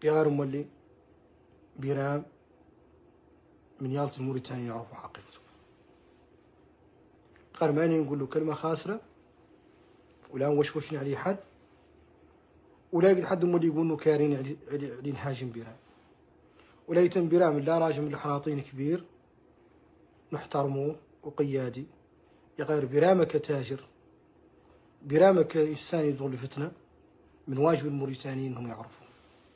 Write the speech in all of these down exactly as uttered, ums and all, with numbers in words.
غير مولي بيرام من يالت الموريتاني يعرفوا حقيقته. قرماني نقول له كلمة خاسرة ولا نوشوشني عليه حد، ولا يقعد حد مولي يقول انه كارين علي, علي, علي نهاجم بيرام، ولا يتم بيرام لا راجل من الحلاطين كبير نحترموه وقيادي، يغير بيرامه كتاجر، بيرامه كإنسان يدور لفتنة، من واجب الموريتانيين انهم يعرفوا.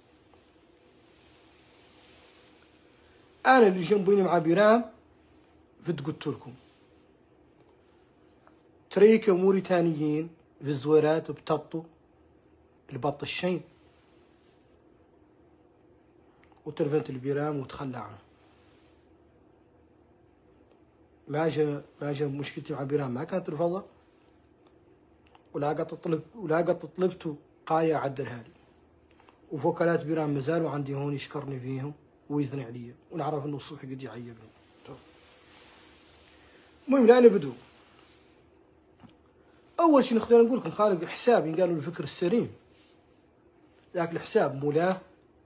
انا اللي جنبوني مع بيرام فد قلت لكم تريكة موريتانيين في الزويرات بتطوا البط الشين وتلفنت البيرام وتخلى عنه. ما جا ما جا مشكلتي مع بيرام ما كانت رفضة، ولا قد طلب ولا قد طلبته قاية عدلها لي، وفوكالات بيرام مازالوا عندي هون يشكرني فيهم ويثني علي، ونعرف انه الصبح قد يعيبني. المهم لا نبدو. اول شيء نقدر نقول لكم خارج حساب قالوا الفكر السليم، ذاك الحساب مولاه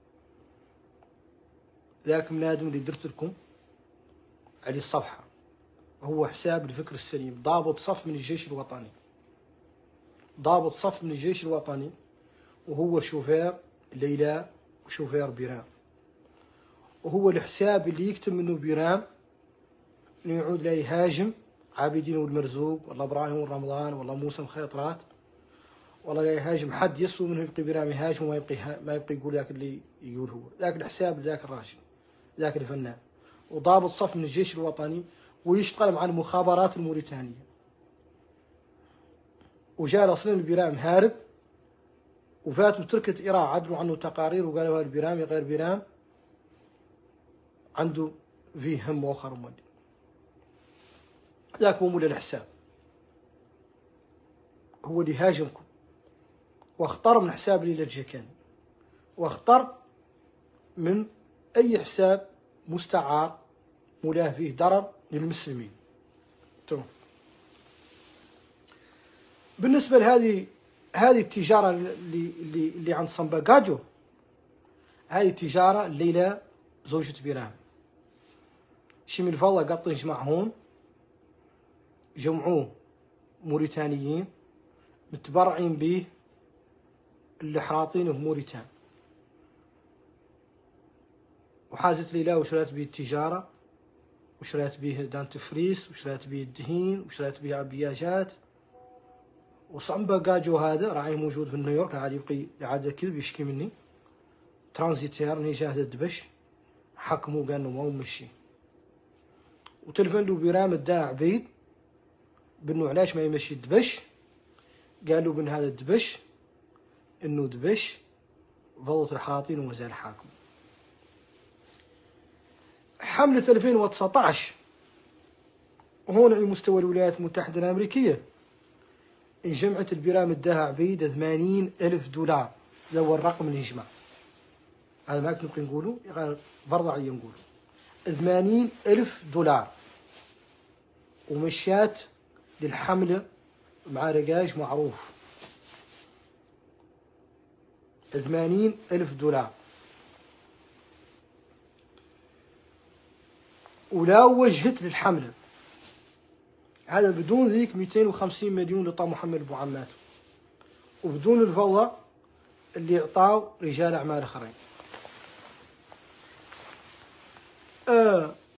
ذاك منادم اللي درت لكم على الصفحة، هو حساب الفكر السليم، ضابط صف من الجيش الوطني، ضابط صف من الجيش الوطني، وهو شوفير ليلى وشوفير بيرام، وهو الحساب اللي يكتب منه بيرام انه يعود لا يهاجم عابدين والمرزوق والله ابراهيم والرمضان والله موسى مخيطرات، والله لا يهاجم حد يسوى منه يبقي بيرام يهاجم وما يبقي ما يبقي يقول ذاك اللي يقول هو، ذاك الحساب ذاك الراجل ذاك الفنان، وضابط صف من الجيش الوطني، ويشتغل مع المخابرات الموريتانية، وجاء اصلا البيرام هارب وفات وتركت إيران عدلوا عنه تقارير وقالوا البيرام غير بيرام عنده فيه هم واخر مولي، ذاك هو مولى الحساب، هو اللي هاجمكم واختار من حساب ليلى الجكاني، واختار من أي حساب مستعار مولاه فيه ضرر للمسلمين. تمام. بالنسبة لهذه هذه التجارة اللي اللي اللي عند صنباقاجو، هذه التجارة ليلى زوجة بيرام شي من الفضة قاطين جماعة هون جمعوه موريتانيين متبرعين به اللي حراطينه موريتان، وحازت ليلى وشريت به التجارة وشريت به دانتفريس وشريت به الدهين وشريت به عبياجات. وصنباقاجو هذا راعيه موجود في نيويورك، عاد يبقي عاد كذب يشكي مني ترانزيتير ني جاه الدبش حكموا قال انه ما هو مشي، وتلفن له بيرام الداع عبيد بانه علاش ما يمشي الدبش، قالوا بان هذا الدبش انه دبش فضت الحلاطين ومازال حاكم. حملة ألفين وتسعطاش وهون على مستوى الولايات المتحدة الأمريكية انجمعت البيرام الداها عبيد ثمانين ألف دولار، هذا هو الرقم اللي يجمع، هذا ما كنت نبقي نقوله غير فرض علي نقوله ثمانين ألف دولار، ومشات للحملة مع رقاش معروف ثمانين ألف دولار، ولا وجهت للحملة، هذا بدون ذيك مئتين وخمسين مليون لطا محمد بو عماته، وبدون الفضة اللي اعطاو رجال اعمال اخرين. آه